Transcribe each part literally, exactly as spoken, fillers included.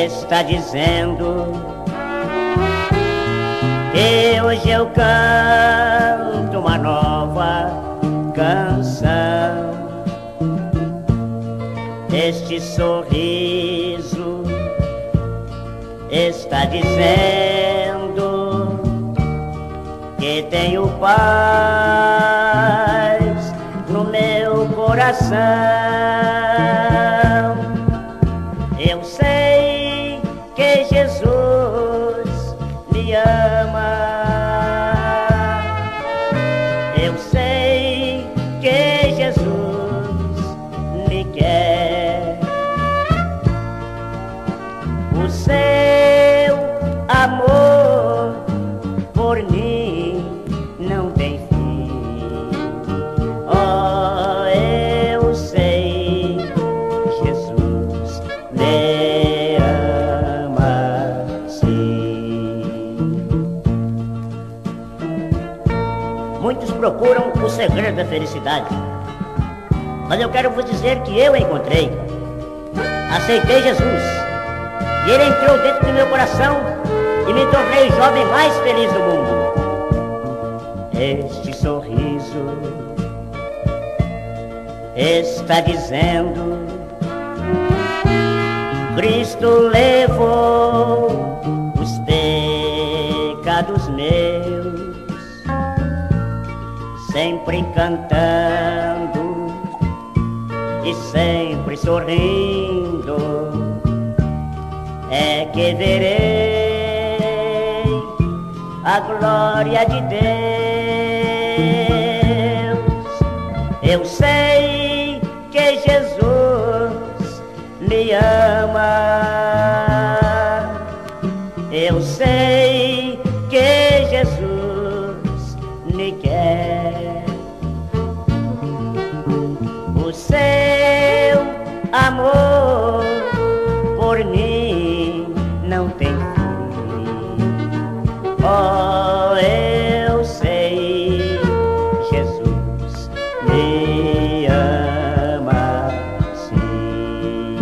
está dizendo que hoje eu canto uma nova canção. Este sorriso está dizendo que tenho paz no meu coração. Eu sei que Jesus me ama. Eu sei que Jesus me quer. O seu amor por mim não tem fim. Oh, eu sei, Jesus me ama sim. Muitos procuram o segredo da felicidade, mas eu quero vos dizer que eu encontrei. Aceitei Jesus e Ele entrou dentro do meu coração e me tornei o jovem mais feliz do mundo. Este sorriso está dizendo: Cristo levou os pecados meus, sempre cantando e sempre sorrindo. É que verei a glória de Deus. Eu sei que Jesus me ama. Eu sei que Jesus me quer. O seu amor por mim não tem fim. Oh, eu sei, Jesus me ama sim.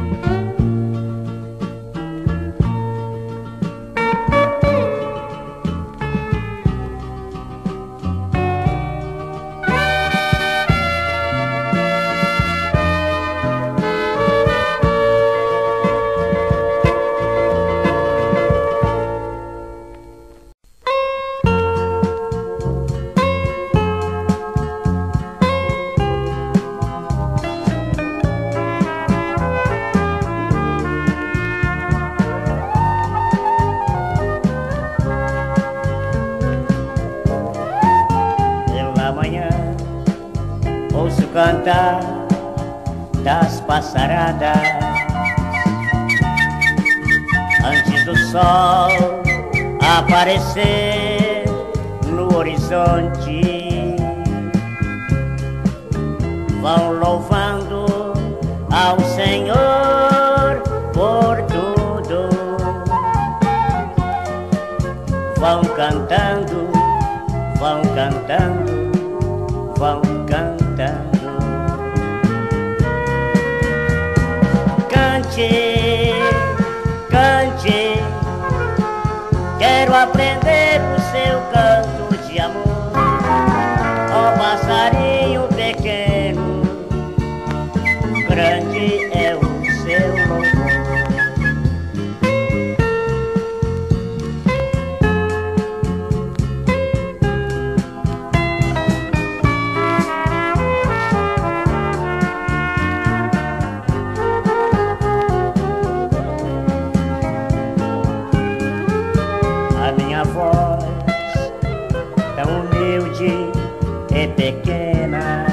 Ouço cantar das passaradas antes do sol aparecer no horizonte. Vão louvando ao Senhor por tudo. Vão cantando, vão cantando, vão cantando. Cante, cante, quero aprender o seu canto de amor. Ó passarinho pequeno, grande é o seu louvor. Voz tão humilde e pequena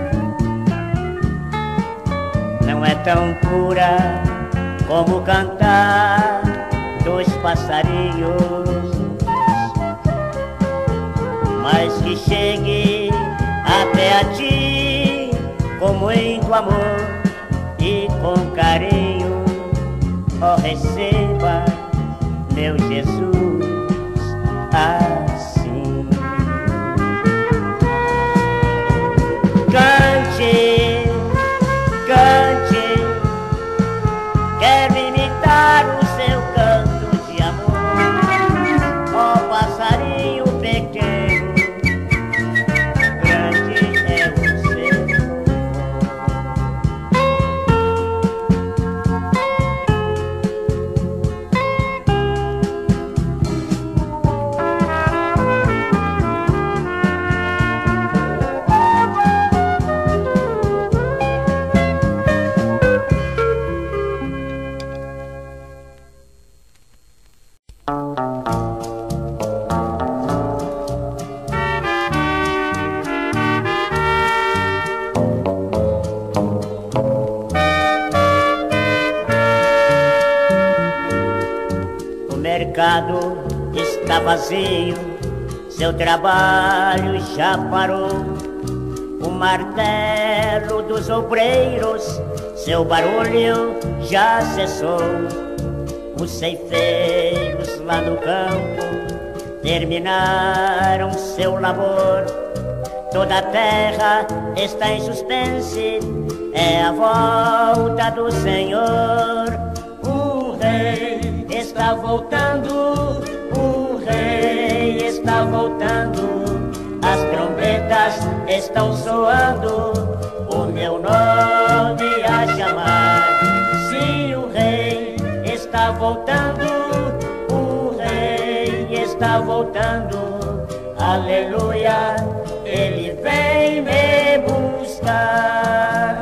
não é tão pura como cantar dos passarinhos, mas que chegue até a ti com muito amor e com carinho. Oh, receba meu Jesus assim. Cante, cante, quero imitar o vazio, seu trabalho já parou. O martelo dos obreiros, seu barulho já cessou. Os ceifeiros lá no campo terminaram seu labor. Toda a terra está em suspense, é a volta do Senhor. O rei está voltando, o rei está voltando. As trombetas estão soando, o meu nome a chamar. Sim, o rei está voltando, o rei está voltando. Aleluia, ele vem me buscar.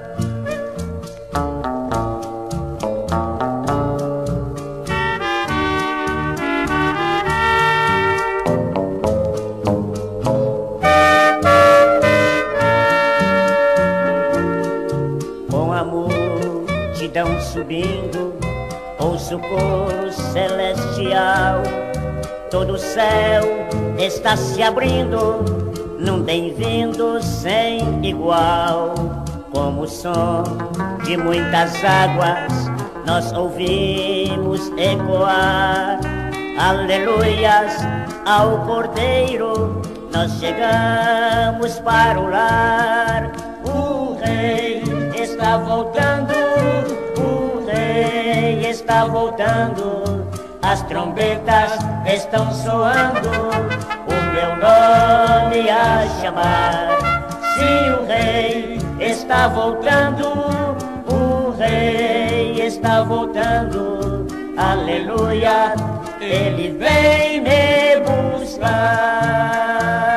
Com a multidão subindo, ouço o coro celestial. Todo o céu está se abrindo num bem-vindo sem igual. Como o som de muitas águas nós ouvimos ecoar. Aleluias ao Cordeiro, nós chegamos para o lar. O rei está voltando, o rei está voltando. As trombetas estão soando, o meu nome a chamar. Sim, o rei está voltando, o rei está voltando. Aleluia, ele vem me buscar.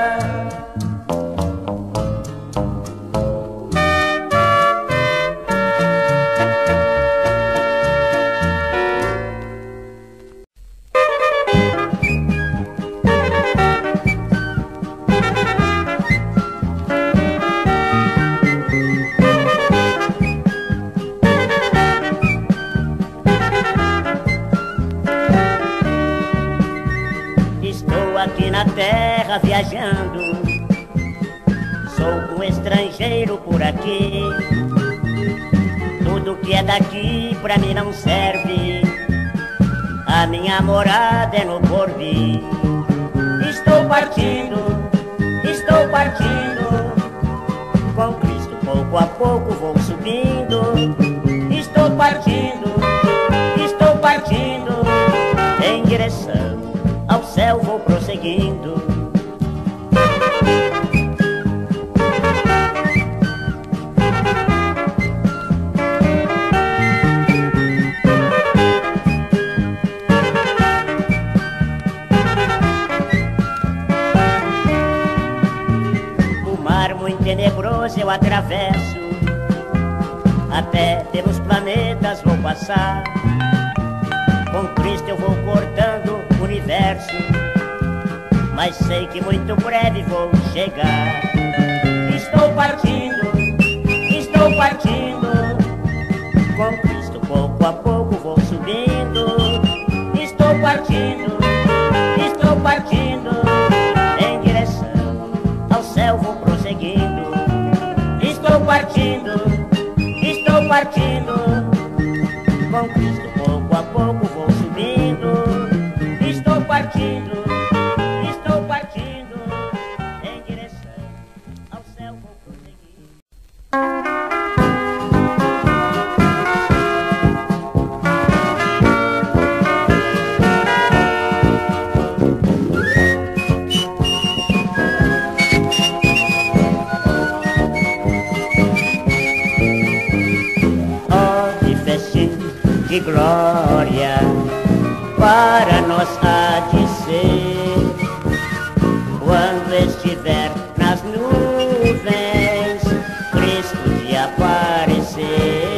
Na terra viajando, sou um estrangeiro por aqui. Tudo que é daqui pra mim não serve, a minha morada é no porvir. Estou partindo, estou partindo, com Cristo pouco a pouco vou subindo. Estou partindo, estou partindo, em direção ao céu vou prosseguindo. O mar muito tenebroso eu atravesso, até pelos planetas vou passar. Com Cristo eu vou cortando o universo, mas sei que muito breve vou chegar. Estou partindo, estou partindo, com Cristo pouco a pouco vou subindo. Estou partindo, estou partindo, em direção ao céu vou prosseguindo. Estou partindo, estou partindo, com Cristo pouco a pouco vou subindo. Estou partindo, estou partindo, em direção ao céu vou prosseguir. Oh, que festim de glória para nós há de ser, quando estiver nas nuvens Cristo de aparecer.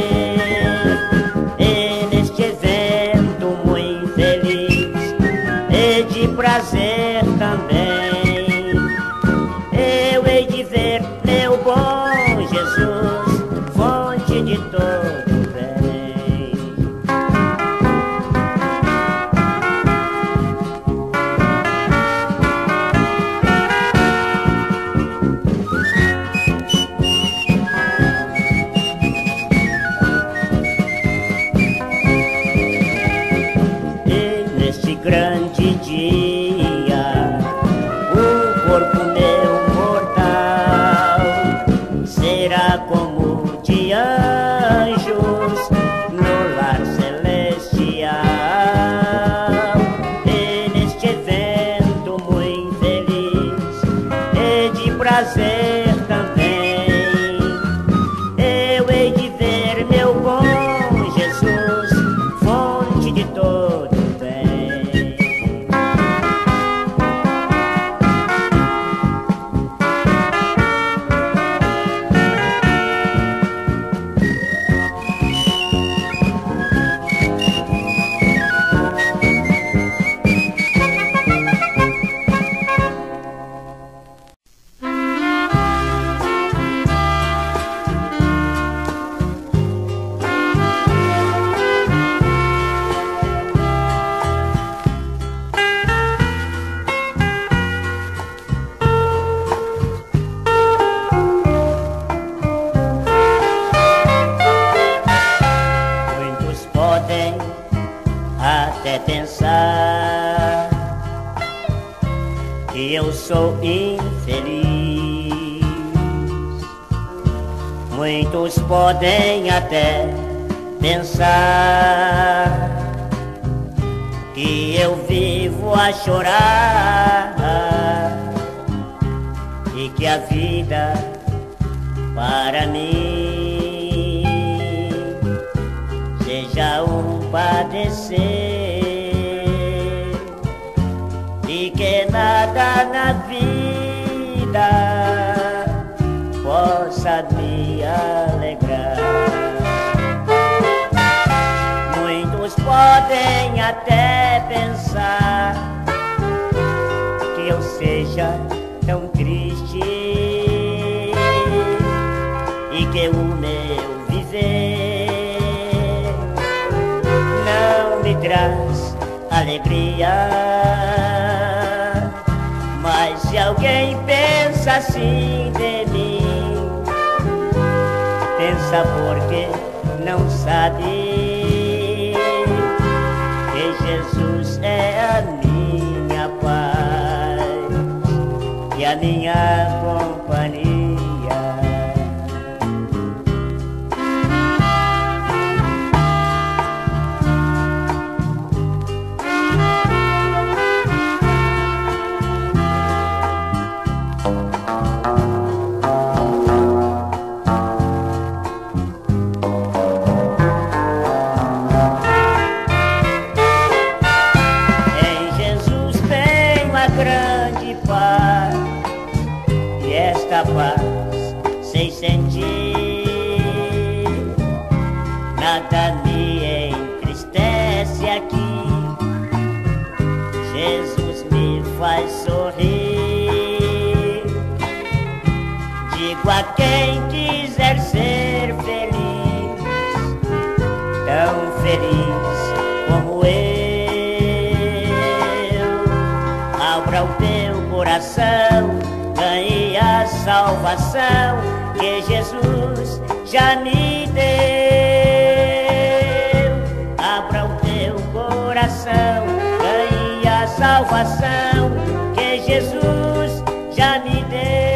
E neste evento muito feliz e de prazer também, eu hei de ver meu bom Jesus, fonte de todo bem. dia o corpo meu mortal será como de anjos no lar celestial. E neste evento muito feliz e de prazer também, eu hei de ver meu bom Jesus, fonte de todo bem. Muitos podem até pensar que eu sou infeliz. Muitos podem até pensar que eu vivo a chorar e que a vida para mim seja um padecer, e que nada na vida possa me alegrar. Muitos podem até pensar que eu seja tão triste e que o meu viver não me traz alegria. Mas se alguém pensa assim de mim, pensa porque não sabe que Jesus é a minha paz e a minha companhia. Grande paz, e esta paz sem sentir, nada me entristece aqui. Jesus me faz sorrir. Digo a quem quiser ser feliz, tão feliz como eu, abra o teu coração, ganhe a salvação que Jesus já me deu. Abra o teu coração, ganhe a salvação que Jesus já me deu.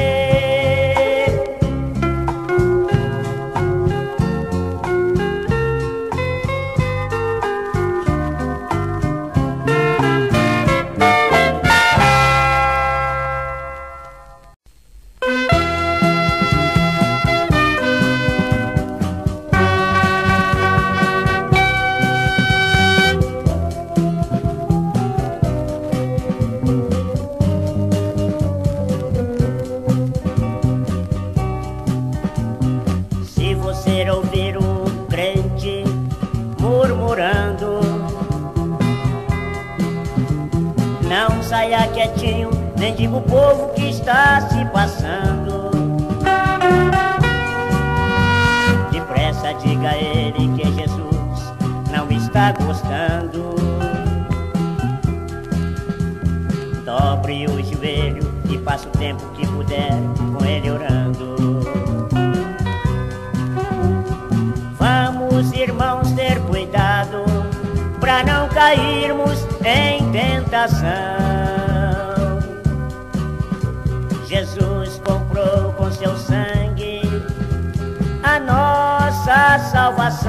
Ouvir um crente murmurando, não saia quietinho, nem diga o povo que está se passando. Depressa diga a ele que Jesus não está gostando. Dobre o joelho e passe o tempo que puder com ele orando. Vamos, irmãos, ter cuidado pra não cairmos em tentação. tentação. Jesus comprou com seu sangue a nossa salvação.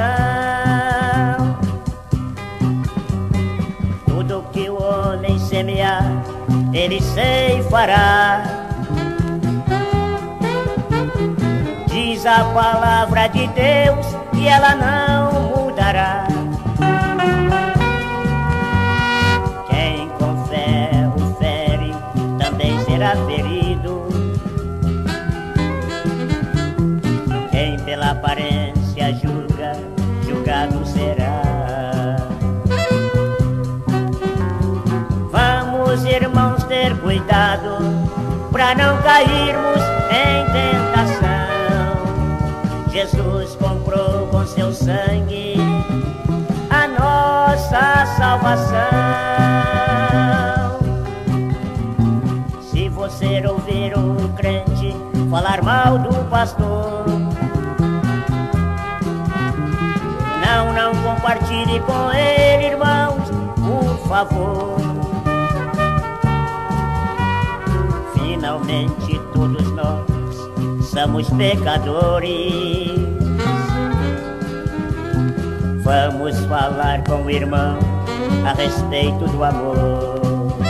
Tudo que o homem semear, ele ceifará. Diz a palavra de Deus e ela não mudará. Quem com ferro fere também será ferido. Quem pela aparência julga, julgado será. Vamos, irmãos, ter cuidado pra não cairmos em tentação. Jesus comprou com seu sangue a nossa salvação. Se você ouvir o crente falar mal do pastor, não, não compartilhe com ele, irmãos, por favor. Finalmente todos nós somos pecadores. Vamos falar com o irmão a respeito do amor.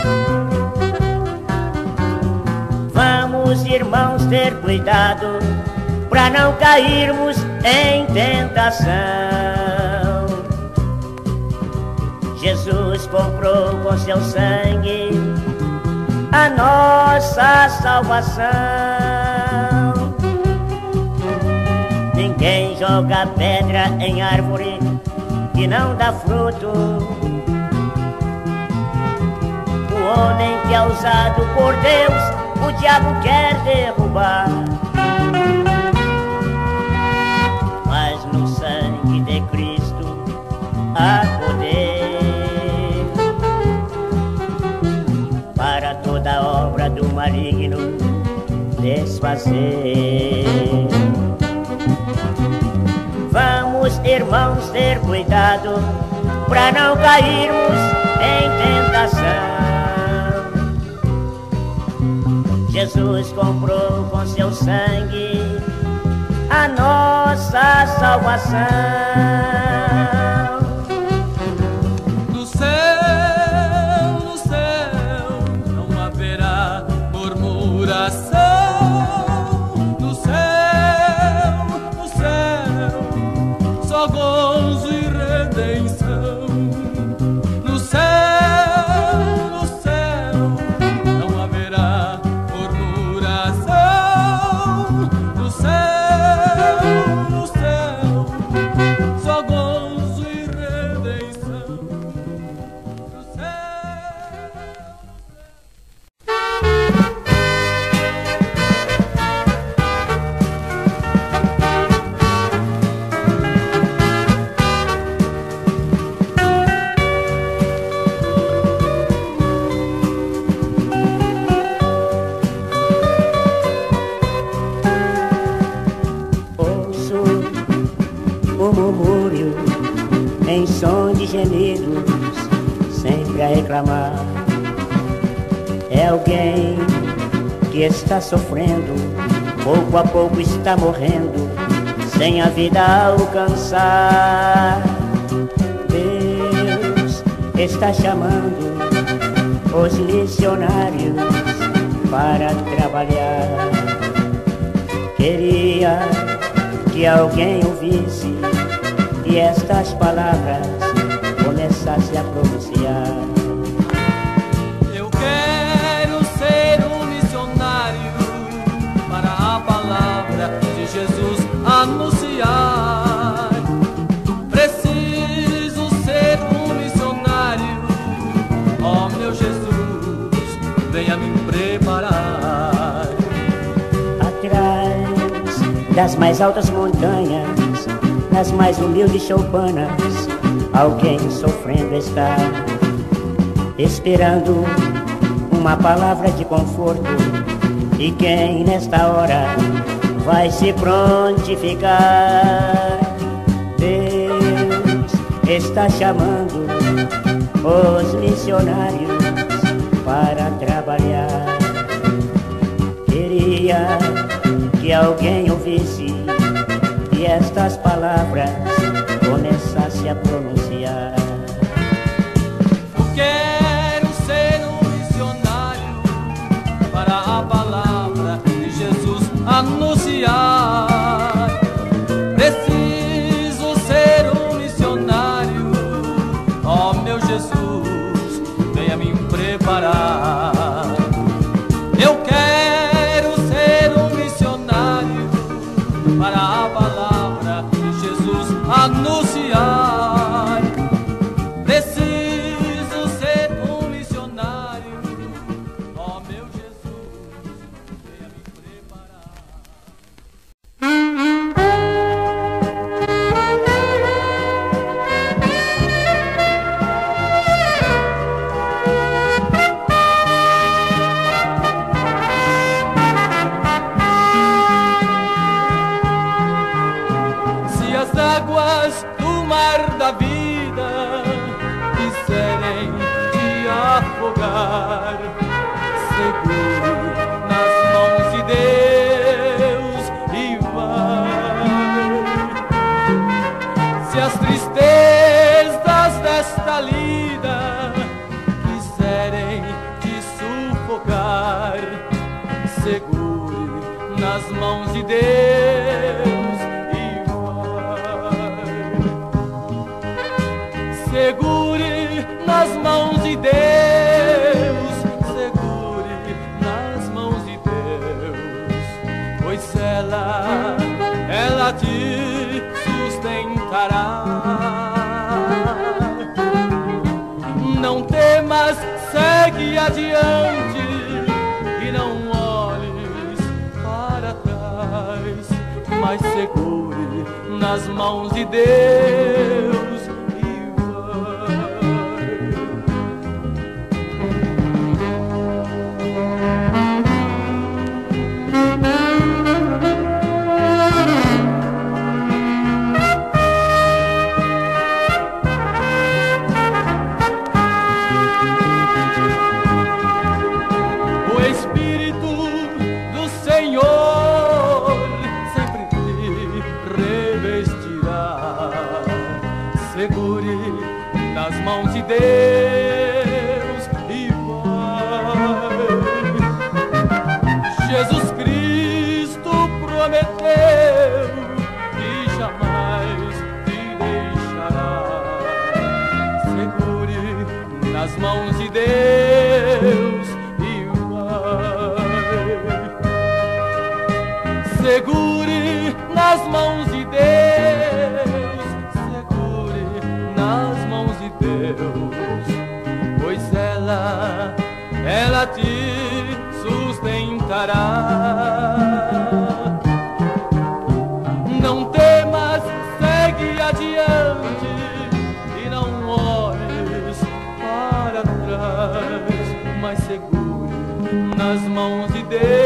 Vamos, irmãos, ter cuidado pra não cairmos em tentação. Jesus comprou com seu sangue a nossa salvação. Ninguém joga pedra em árvore que não dá fruto. O homem que é usado por Deus, o diabo quer derrubar. Mas no sangue de Cristo há poder para toda obra do maligno desfazer. Vamos, irmãos, ter cuidado pra não cairmos em tentação. Jesus comprou com seu sangue a nossa salvação. No céu, no céu, não haverá murmuração. No céu, no céu, só gozo e redenção. No céu, no céu, não haverá murmuração. No céu, no céu, só gozo e redenção. No céu. Ouço o murmúrio em som de gemidos, sempre a reclamar. É alguém que está sofrendo, pouco a pouco está morrendo, sem a vida alcançar. Deus está chamando os missionários para trabalhar. Queria que alguém ouvisse e estas palavras começasse a pronunciar. Eu quero ser um missionário para a palavra de Jesus anunciar. Preciso ser um missionário, ó meu Jesus, venha me preparar. Atrás das mais altas montanhas, nas mais humildes choupanas, alguém sofrendo está, esperando uma palavra de conforto. E quem nesta hora vai se prontificar? Deus está chamando os missionários para trabalhar. Queria que alguém ouvisse e estas palavras começasse a pronunciar. Eu quero ser um missionário para a palavra de Jesus anunciar. Preciso ser um missionário, ó meu Jesus, venha me preparar. Eu quero ser um missionário para a palavra de Jesus anunciar. Preciso ser um missionário, ó meu Jesus, venha me preparar. Se as águas do mar da vida quiserem te afogar, segure nas mãos de Deus e vai. Se as tristezas desta lida quiserem te sufocar, segure nas mãos de Deus e vai. Segure nas mãos de Deus, segure nas mãos de Deus, pois ela, ela te sustentará. Não temas, segue adiante e não olhes para trás, mas segure nas mãos de Deus e vai. O Espírito do Senhor sempre te revestirá. Segure nas mãos de Deus e vai. Jesus Cristo prometeu que jamais te deixará. Segure nas mãos de Deus e vai. Segure nas mãos de Deus, segure nas mãos de Deus, pois ela, ela te sustentará. Não temas, segue adiante e não olhes para trás, mas segure nas mãos de Deus.